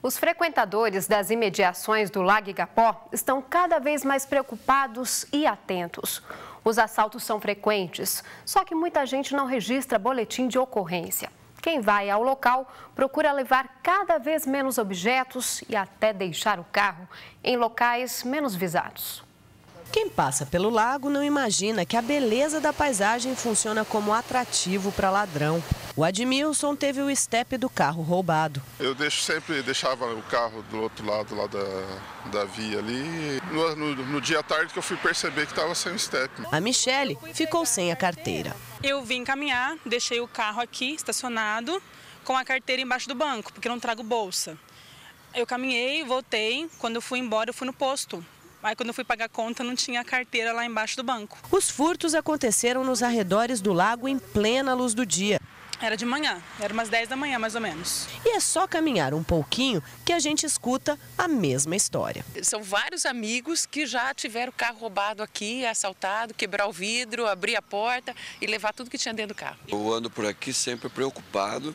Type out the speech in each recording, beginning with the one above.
Os frequentadores das imediações do Lago Igapó estão cada vez mais preocupados e atentos. Os assaltos são frequentes, só que muita gente não registra boletim de ocorrência. Quem vai ao local procura levar cada vez menos objetos e até deixar o carro em locais menos visados. Quem passa pelo lago não imagina que a beleza da paisagem funciona como atrativo para ladrão. O Admilson teve o estepe do carro roubado. Eu deixava o carro do outro lado lá da via ali. No dia à tarde que eu fui perceber que estava sem o estepe. A Michele ficou sem a carteira. Eu vim caminhar, deixei o carro aqui estacionado com a carteira embaixo do banco, porque eu não trago bolsa. Eu caminhei, voltei, quando eu fui embora eu fui no posto. Aí quando eu fui pagar a conta não tinha a carteira lá embaixo do banco. Os furtos aconteceram nos arredores do lago em plena luz do dia. Era de manhã, era umas 10 da manhã mais ou menos. E é só caminhar um pouquinho que a gente escuta a mesma história. São vários amigos que já tiveram o carro roubado aqui, assaltado, quebrar o vidro, abrir a porta e levar tudo que tinha dentro do carro. Eu ando por aqui sempre preocupado,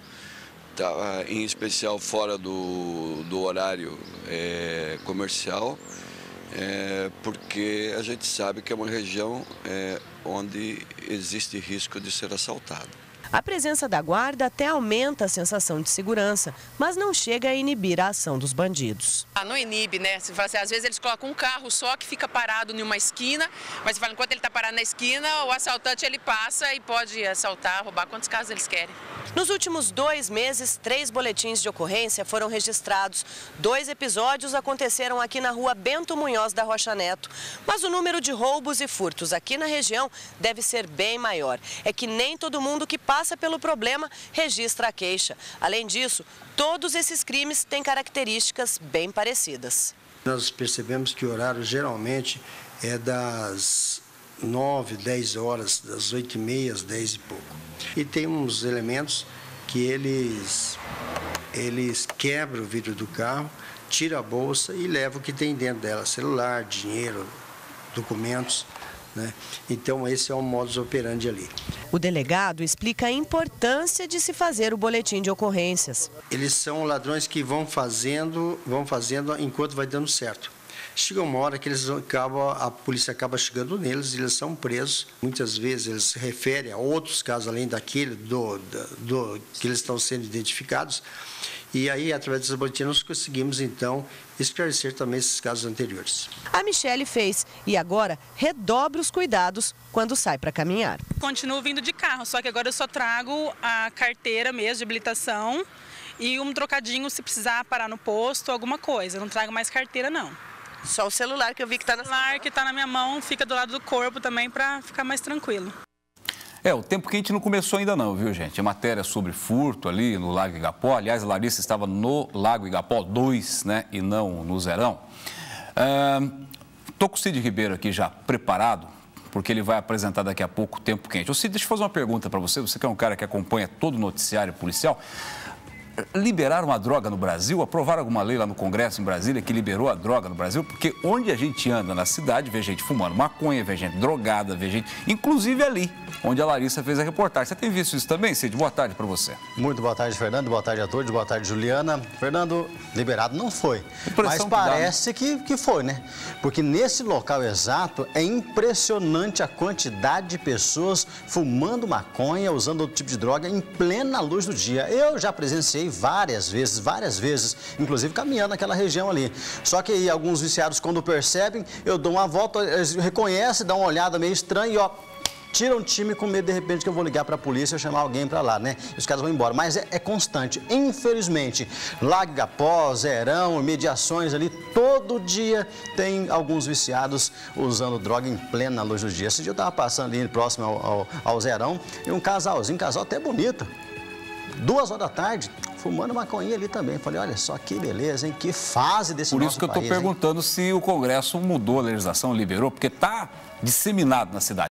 em especial fora do horário comercial. Porque a gente sabe que é uma região onde existe risco de ser assaltado. A presença da guarda até aumenta a sensação de segurança, mas não chega a inibir a ação dos bandidos. Não inibe, né? Às vezes eles colocam um carro só que fica parado em uma esquina, mas você fala, enquanto ele está parado na esquina, o assaltante ele passa e pode assaltar, roubar quantos casos eles querem. Nos últimos 2 meses, 3 boletins de ocorrência foram registrados. 2 episódios aconteceram aqui na rua Bento Munhoz da Rocha Neto. Mas o número de roubos e furtos aqui na região deve ser bem maior. É que nem todo mundo que passa pelo problema registra a queixa. Além disso, todos esses crimes têm características bem parecidas. Nós percebemos que o horário geralmente é das 9, 10 horas, das 8h30 às 10 e pouco. E tem uns elementos que eles quebram o vidro do carro, tiram a bolsa e levam o que tem dentro dela, celular, dinheiro, documentos, né? Então esse é o modus operandi ali. O delegado explica a importância de se fazer o boletim de ocorrências. Eles são ladrões que vão fazendo enquanto vai dando certo. Chega uma hora que a polícia acaba chegando neles e eles são presos. Muitas vezes eles se referem a outros casos além daquele que eles estão sendo identificados. E aí, através dessa boletim, nós conseguimos, então, esclarecer também esses casos anteriores. A Michele fez e agora redobra os cuidados quando sai para caminhar. Continuo vindo de carro, só que agora eu só trago a carteira mesmo de habilitação e um trocadinho se precisar parar no posto, alguma coisa. Eu não trago mais carteira, não. Só o celular que eu vi que está na celular que está na minha mão, fica do lado do corpo também para ficar mais tranquilo. O tempo quente não começou ainda não, viu, gente? A matéria sobre furto ali no Lago Igapó. Aliás, a Larissa estava no Lago Igapó 2, né? E não no Zerão. Estou com o Cid Ribeiro aqui já preparado, porque ele vai apresentar daqui a pouco o tempo quente. Ô Cid, deixa eu fazer uma pergunta para você. Você que é um cara que acompanha todo o noticiário policial. Liberaram a droga no Brasil? Aprovaram alguma lei lá no Congresso em Brasília que liberou a droga no Brasil? Porque onde a gente anda na cidade, vê gente fumando maconha, vê gente drogada, vê gente... Inclusive ali, onde a Larissa fez a reportagem. Você tem visto isso também, Cid? Boa tarde para você. Muito boa tarde, Fernando. Boa tarde a todos. Boa tarde, Juliana. Fernando, liberado não foi. Impressão mas parece que foi, né? Porque nesse local exato é impressionante a quantidade de pessoas fumando maconha, usando outro tipo de droga em plena luz do dia. Eu já presenciei várias vezes, inclusive caminhando naquela região ali. Só que aí alguns viciados, quando percebem, eu dou uma volta, eles reconhecem, dão uma olhada meio estranha e ó, tiram o time com medo de repente que eu vou ligar para a polícia ou chamar alguém para lá, né? E os caras vão embora. Mas é constante. Infelizmente, Lago Igapó, Zerão, mediações ali, todo dia tem alguns viciados usando droga em plena luz do dia. Esse dia eu estava passando ali próximo ao Zerão e um casal até bonito. 2 horas da tarde, fumando maconha ali também. Falei, olha só que beleza, hein? Que fase desse nosso país. Por isso que eu estou perguntando se o Congresso mudou a legislação, liberou, porque está disseminado na cidade.